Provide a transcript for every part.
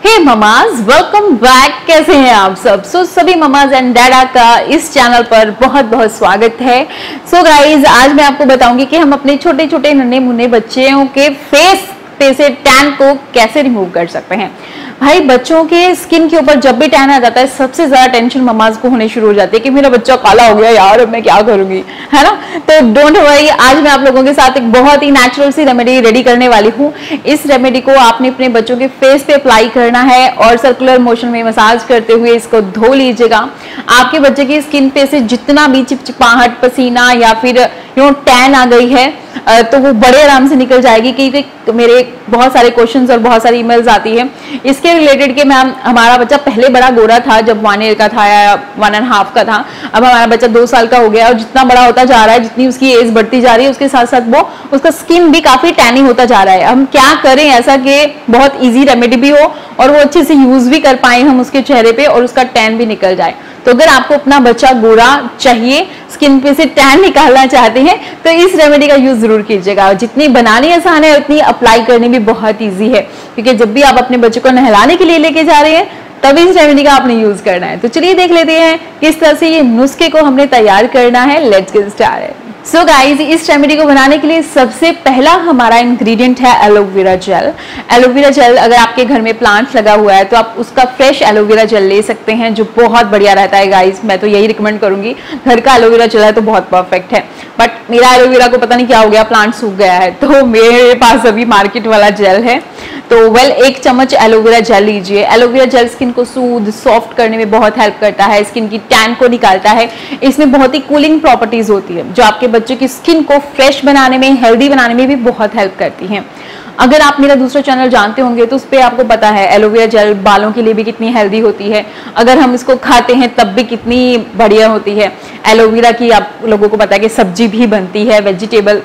हे mama's, welcome back. कैसे हैं आप सब? सभी ममाज एंड डैडा का इस चैनल पर बहुत बहुत स्वागत है। गाइज, आज मैं आपको बताऊंगी कि हम अपने छोटे छोटे नन्हे मुन्ने बच्चों के फेस पे से टैन को कैसे रिमूव कर सकते हैं। भाई, बच्चों के स्किन के ऊपर जब भी टैन आ जाता है, सबसे ज्यादा टेंशन ममाज को होने शुरू हो जाती है कि मेरा बच्चा काला हो गया यार, अब मैं क्या करूंगी, है ना। तो डोंट वरी, आज मैं आप लोगों के साथ एक बहुत ही नेचुरल सी रेमेडी रेडी करने वाली हूँ। इस रेमेडी को आपने अपने बच्चों के फेस पे अप्लाई करना है और सर्कुलर मोशन में मसाज करते हुए इसको धो लीजिएगा। आपके बच्चे की स्किन पे से जितना भी चिपचिपाहट, पसीना या फिर टैन आ गई है तो वो बड़े आराम से निकल जाएगी। क्योंकि मेरे बहुत सारे क्वेश्चंस और बहुत सारी ईमेल्स आती है इसके रिलेटेड कि मैम, हमारा बच्चा पहले बड़ा गोरा था जब 1 ईयर का था या 1.5 का था, अब हमारा बच्चा 2 साल का हो गया और जितना बड़ा होता जा रहा है, जितनी उसकी एज बढ़ती जा रही है, उसके साथ साथ वो उसका स्किन भी काफी टैनी होता जा रहा है। हम क्या करें ऐसा कि बहुत ईजी रेमेडी भी हो और वो अच्छे से यूज भी कर पाए हम उसके चेहरे पे और उसका टैन भी निकल जाए। तो अगर आपको अपना बच्चा गोरा चाहिए, स्किन पे से टैन निकालना चाहते हैं, तो इस रेमेडी का यूज जरूर कीजिएगा। जितनी बनानी आसान है उतनी अप्लाई करनी भी बहुत इजी है, क्योंकि जब भी आप अपने बच्चे को नहलाने के लिए लेके जा रहे हैं तभी इस रेमेडी का आपने यूज करना है। तो चलिए देख लेते हैं किस तरह से ये नुस्खे को हमने तैयार करना है। Let's get started. So guys, इस रेमेडी को बनाने के लिए सबसे पहला हमारा इंग्रेडिएंट है एलोवेरा जेल। एलोवेरा जेल, अगर आपके घर में प्लांट लगा हुआ है तो आप उसका फ्रेश एलोवेरा जेल ले सकते हैं, जो बहुत बढ़िया रहता है गाइज। मैं तो यही रिकमेंड करूंगी, घर का एलोवेरा जेल है तो बहुत परफेक्ट है। बट मेरा एलोवेरा को पता नहीं क्या हो गया, प्लांट सूख गया है, तो मेरे पास अभी मार्केट वाला जेल है। तो 1 चम्मच एलोवेरा जेल लीजिए। एलोवेरा जेल स्किन को सूद सॉफ्ट करने में बहुत हेल्प करता है, स्किन की टैन को निकालता है। इसमें बहुत ही कूलिंग प्रॉपर्टीज होती है जो आपके बच्चे की स्किन को फ्रेश बनाने में, हेल्दी बनाने में भी बहुत हेल्प करती हैं। अगर आप मेरा दूसरा चैनल जानते होंगे तो उस पर आपको पता है एलोवेरा जेल बालों के लिए भी कितनी हेल्दी होती है। अगर हम इसको खाते हैं तब भी कितनी बढ़िया होती है। एलोवेरा की आप लोगों को पता है कि सब्जी भी बनती है, वेजिटेबल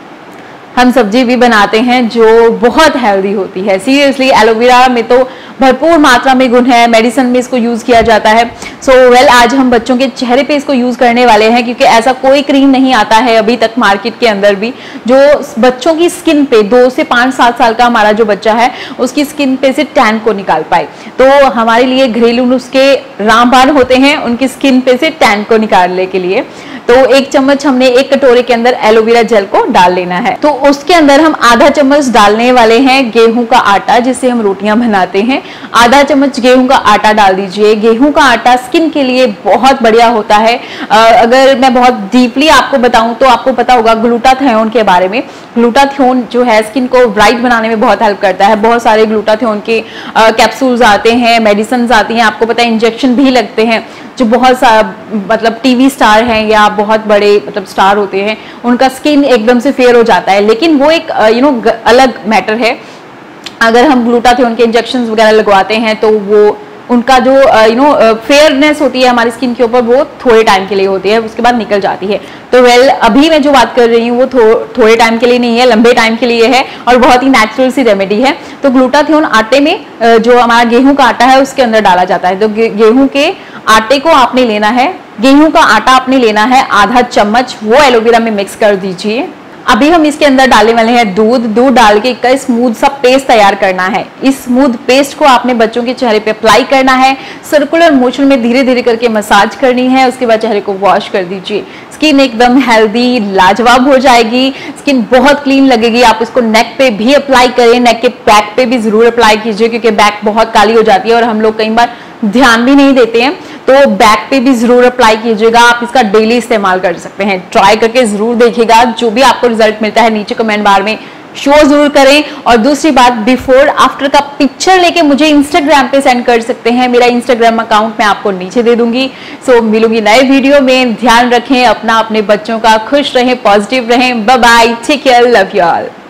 हम सब्जी भी बनाते हैं जो बहुत हेल्दी होती है। सीरियसली, एलोवेरा में तो भरपूर मात्रा में गुण है, मेडिसिन में इसको यूज किया जाता है। आज हम बच्चों के चेहरे पे इसको यूज करने वाले हैं, क्योंकि ऐसा कोई क्रीम नहीं आता है अभी तक मार्केट के अंदर भी जो बच्चों की स्किन पे, 2 से 5-7 साल का हमारा जो बच्चा है उसकी स्किन पे से टैन को निकाल पाए। तो हमारे लिए घरेलू नुस्खे रामबाण होते हैं उनकी स्किन पे से टैन को निकालने के लिए। तो 1 चम्मच हमने 1 कटोरे के अंदर एलोवेरा जेल को डाल लेना है। तो उसके अंदर हम आधा चम्मच डालने वाले हैं गेहूं का आटा, जिससे हम रोटियां बनाते हैं। आधा चम्मच गेहूं का आटा डाल दीजिए। गेहूं का आटा स्किन के लिए बहुत बढ़िया होता है। अगर मैं बहुत डीपली आपको बताऊं तो आपको पता होगा ग्लूटाथियोन के बारे में। ग्लूटाथियोन जो है स्किन को ब्राइट बनाने में बहुत हेल्प करता है। बहुत सारे ग्लूटाथियोन के कैप्सूल्स आते हैं, मेडिसिन आती हैं, आपको पता है इंजेक्शन भी लगते हैं। जो बहुत मतलब टीवी स्टार हैं या बहुत बड़े मतलब स्टार होते हैं, उनका स्किन एकदम से फेयर हो जाता है, लेकिन वो एक अलग मैटर है। अगर हम ग्लूटाथियोन के इंजेक्शंस वगैरह लगवाते हैं तो वो उनका जो फेयरनेस होती है हमारी स्किन के ऊपर, वो थोड़े टाइम के लिए होती है, उसके बाद निकल जाती है। तो अभी मैं जो बात कर रही हूँ वो थोड़े टाइम के लिए नहीं है, लंबे टाइम के लिए है और बहुत ही नेचुरल सी रेमेडी है। तो ग्लूटाथियोन आटे में जो हमारा गेहूं का आटा है उसके अंदर डाला जाता है। तो गेहूं के आटे को आपने लेना है, गेहूं का आटा आपने लेना है आधा चम्मच, वो एलोवेरा में मिक्स कर दीजिए। अभी हम इसके अंदर डालने वाले हैं दूध डाल के एक स्मूथ सा पेस्ट तैयार करना है। इस स्मूथ पेस्ट को आपने बच्चों के चेहरे पे अप्लाई करना है, सर्कुलर मोशन में धीरे धीरे करके मसाज करनी है। उसके बाद चेहरे को वॉश कर दीजिए। स्किन एकदम हेल्दी लाजवाब हो जाएगी, स्किन बहुत क्लीन लगेगी। आप इसको नेक पे भी अप्लाई करें, नेक के बैक पे भी जरूर अप्लाई कीजिए, क्योंकि बैक बहुत काली हो जाती है और हम लोग कई बार ध्यान भी नहीं देते हैं। तो बैक पे भी जरूर अप्लाई कीजिएगा। आप इसका डेली इस्तेमाल कर सकते हैं। ट्राई करके जरूर देखिएगा। जो भी आपको रिजल्ट मिलता है नीचे कमेंट बार में शो जरूर करें। और दूसरी बात, बिफोर आफ्टर का पिक्चर लेके मुझे इंस्टाग्राम पे सेंड कर सकते हैं। मेरा इंस्टाग्राम अकाउंट मैं आपको नीचे दे दूंगी। मिलूंगी नए वीडियो में। ध्यान रखें अपना, अपने बच्चों का। खुश रहें, पॉजिटिव रहें। Bye bye, take care, love you all.